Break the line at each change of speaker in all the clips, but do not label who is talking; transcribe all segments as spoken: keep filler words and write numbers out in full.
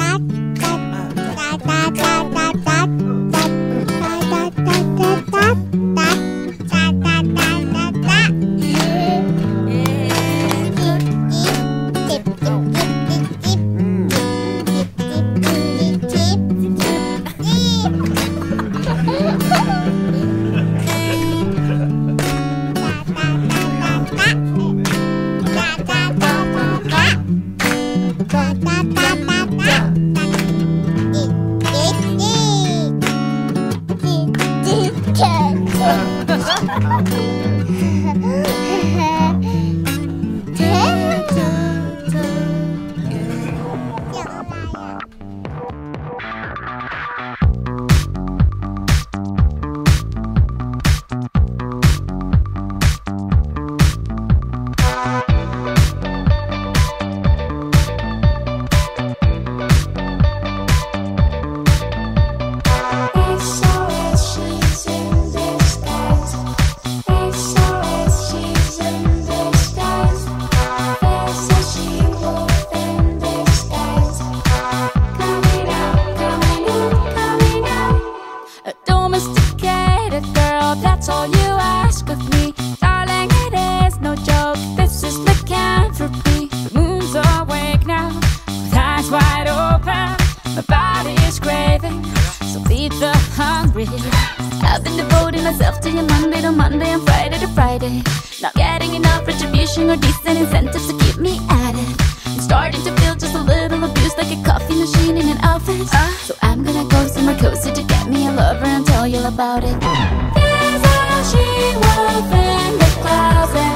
I've been devoting myself to you Monday to Monday and Friday to Friday. Not getting enough retribution or decent incentives to keep me at it. I'm starting to feel just a little abused, like a coffee machine in an office. uh, So I'm gonna go somewhere cozy to get me a lover and tell you about it. There's a she-wolf in the closet,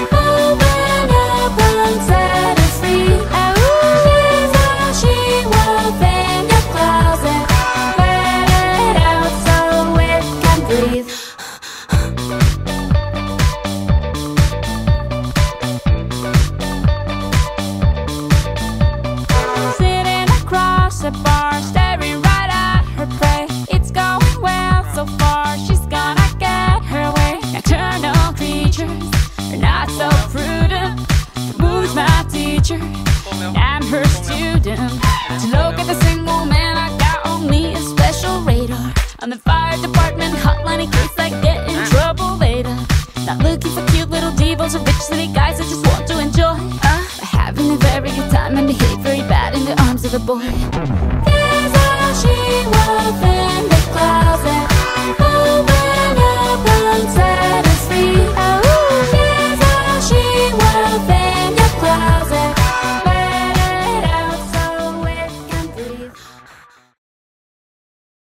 open up and set us free. There's a she-wolf in the closet, let it out so it can breathe. Sitting across the bar, staring right at her prey. It's going well so far, she's gonna get her way. Nocturnal creatures are not so prudent. Who's my teacher? I'm her student. To look at the single man, I got on me a special radar. On the fire department hotline in case I get in trouble later. Not looking for cute little divas or rich city guys I just want to enjoy. uh, But having a very good time and behave very bad in the arms of a boy.